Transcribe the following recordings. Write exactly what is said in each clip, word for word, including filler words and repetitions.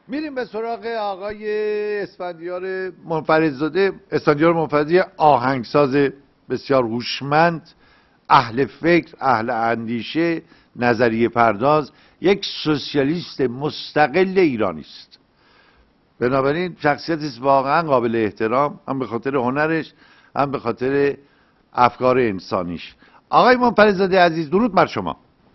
میریم به سراغ آقای اسفندیار منفردزاده. اسفندیار منفردی آهنگساز بسیار هوشمند، اهل فکر، اهل اندیشه، نظریه پرداز، یک سوسیالیست مستقل ایرانی است. بنابراین شخصیتی است واقعا قابل احترام، هم به خاطر هنرش، هم به خاطر افکار انسانیش. آقای منفردزاده عزیز، درود بر شما.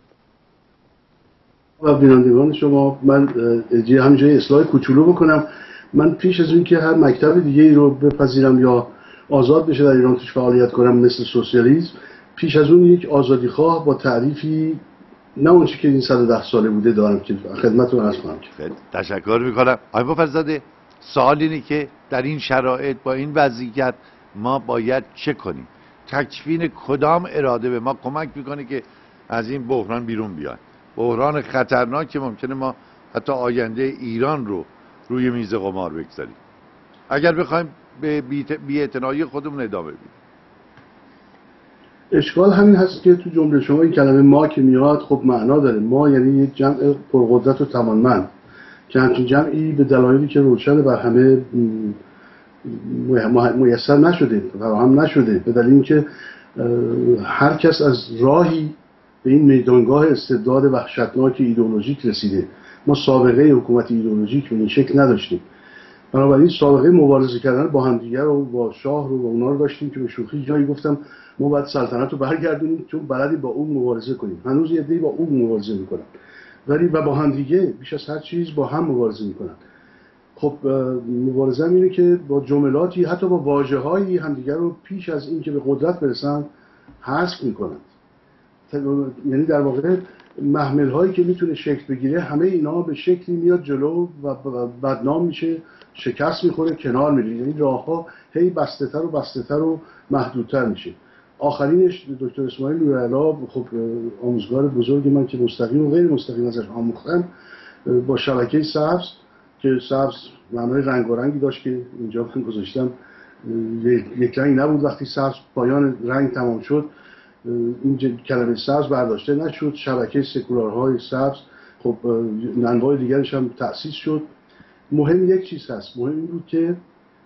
و بینندگان شما، من همینجا اصلاح کوچولو بکنم. من پیش از این که هر مکتب دیگه ای رو بپذیرم یا آزاد بشه در ایران توش فعالیت کنم مثل سوسیالیسم، پیش از اون یک آزادی خواه با تعریفی نه اون چیزی که این صد و ده ساله بوده دارم که خدمتتون عرض کنم. تشکر میکنم. آقای منفردزاده، سوال اینه که در این شرایط با این وضعیت ما باید چه کنیم؟ تکفین کدام اراده به ما کمک میکنه که از این بحران بیرون بیایم؟ بحران خطرناک که ممکنه ما حتی آینده ایران رو روی میز قمار بگذاریم اگر بخوایم به بی‌اعتنایی خودمون ادامه بدیم. اشکال همین هست که تو جمله شما این کلمه ما که میاد خب معنا داره. ما یعنی یک جمع پرقدرت و توانمند که همچین جمعی به دلایلی که روشن بر همه میسر نشده، فراهم نشده، به دلیل اینکه هر کس از راهی به این میدانگاه استبداد وحشتناک ایدئولوژیک رسیده. ما سابقه حکومت ایدئولوژیک به این شکل نداشتیم، بنابراین سابقه مبارزه کردن با همدیگر رو، با شاه رو، با اونا رو داشتیم که به شوخی جایی گفتم ما باید سلطنت رو برگردونیم چون بلدی با اون مبارزه کنیم. هنوز یه عده‌ای با اون مبارزه میکنن، ولی و با همدیگه بیش از هر چیز با هم مبارزه میکنن. خب مبارزه اینه که با جملاتی، حتی با واژه‌هایی همدیگر رو پیش از اینکه به قدرت برسن حذف میکنن. یعنی در واقع محمل هایی که میتونه شکل بگیره همه اینا به شکلی میاد جلو و بدنام میشه، شکست میخوره، کنار میره. یعنی راه ها هی بسته تر و بسته تر و محدودتر میشه. آخرینش دکتر اسماعیل نورعلا، خب آموزگار بزرگ من که مستقیم و غیر مستقیم ازش آموختم، با شبکه سبز که سبز معنای رنگ و رنگی داشت که اینجا من گذاشتم، یک رنگ نبود. وقتی سبز پایان رنگ تمام شد این کلمه سبز برداشته نشد، شبکه سکولارهای سبز خب انواع دیگرش هم تأسیس شد. مهم یک چیز هست، مهم این بود که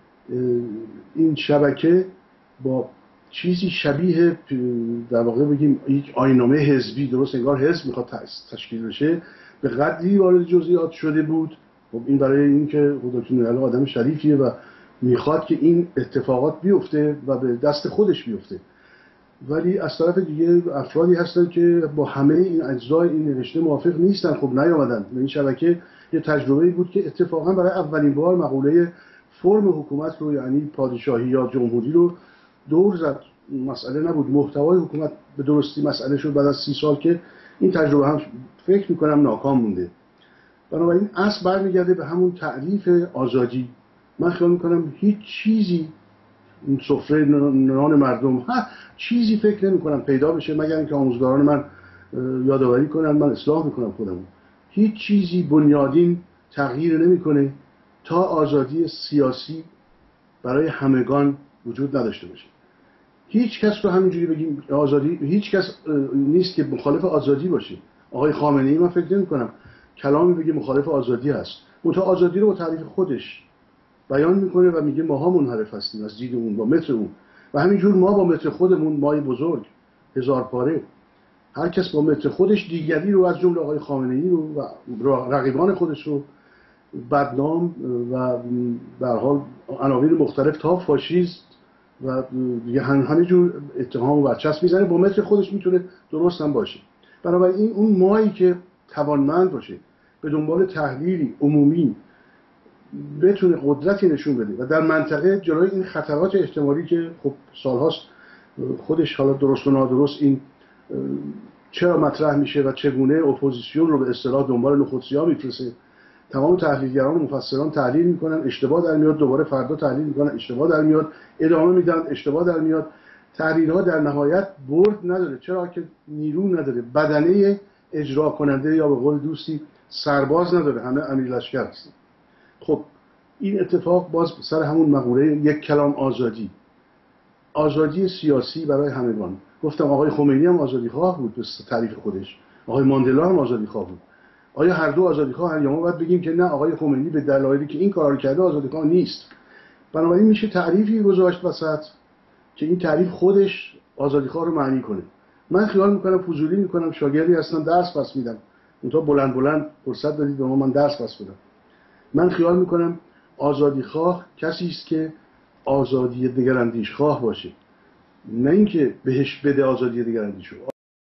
این شبکه با چیزی شبیه در واقع بگیم یک آیین‌نامه حزبی، درست انگار حزب میخواد تشکیل بشه، به قدری وارد جزئیات شده بود. خب این برای اینکه دکتر نورعلا آدم شریفیه و میخواد که این اتفاقات بیفته و به دست خودش بیفته، ولی از طرف دیگه افرادی هستن که با همه این اجزای این نوشته موافق نیستن. خب نیامدن. این شبکه یه تجربه‌ای بود که اتفاقا برای اولین بار مقوله فرم حکومت رو، یعنی پادشاهی یا جمهوری رو دور زد. مسئله نبود، محتوای حکومت به درستی مسئله شد بعد از سی سال که این تجربه هم فکر میکنم ناکام مونده. بنابراین اصل برمیگرده به همون تعریف آزادی. من خیال میکنم هیچ چیزی این سفره نان مردم ها چیزی فکر نمی کنم پیدا بشه مگر اینکه آموزگاران من یادآوری کنن، من اصلاح میکنم خودمون. هیچ چیزی بنیادین تغییر نمیکنه تا آزادی سیاسی برای همگان وجود نداشته باشه. هیچ کس رو همینجوری بگیم آزادی، هیچ کس نیست که مخالف آزادی باشه. آقای خامنه‌ای من فکر نمی کنم کلامی بگه مخالف آزادی هست، منتها آزادی رو با تعریف خودش بیان میکنه و میگه ماها منحرف هستیم از دید اون با متر اون، و همینجور ما با متر خودمون، مای بزرگ هزار پاره، هر کس با متر خودش دیگری رو از جمله آقای خامنه‌ای رو و رقیبان خودش رو بدنام و به هر حال عناوین مختلف تا فاشیست و دیگه همه جور اتهام و برچسب میزنه. با متر خودش میتونه درست هم باشه. بنابراین اون مایی که توانمند باشه به دنبال تحلیلی عمومی بتونه قدرتی نشون بده و در منطقه جلوی این خطرات احتمالی که خب سالهاست خودش حالا درست و نادرست این چرا مطرح میشه و چگونه اپوزیسیون رو به اصطلاح دنبال نخودسیاه میفرسه، تمام تحلیلگران و مفسران تحلیل میکنن، اشتباه در میاد، دوباره فردا تحلیل میکنن، اشتباه در میاد، ادامه میدن، اشتباه در میاد. تحلیل‌ها در نهایت برد نداره، چرا که نیرو نداره، بدنه اجرا کننده یا به قول دوستی سرباز نداره، همه امیر لشکر هستن. خب این اتفاق باز سر همون مقوله یک کلام آزادی، آزادی سیاسی برای همگان. گفتم آقای خمینی هم آزادی خواه بود به تعریف خودش، آقای ماندلا هم آزادی خواه بود، آیا هر دو آزادیخواه، یا ما باید بگیم که نه آقای خمینی به دلایلی که این کار رو کرده آزادیخواه نیست؟ بنابراین میشه تعریفی گذاشت وسط که این تعریف خودش آزادیخواه رو معنی کنه. من خیال میکنم، فضولی میکنم، شاگردی هستم درس پس میدم، اونطور بلند بلند فرصت دادید به ما من درس پس بدم. من خیال میکنم آزادیخواه کسی است که آزادی دگراندیش خواه باشه، نه اینکه بهش بده آزادی دگراندیشو.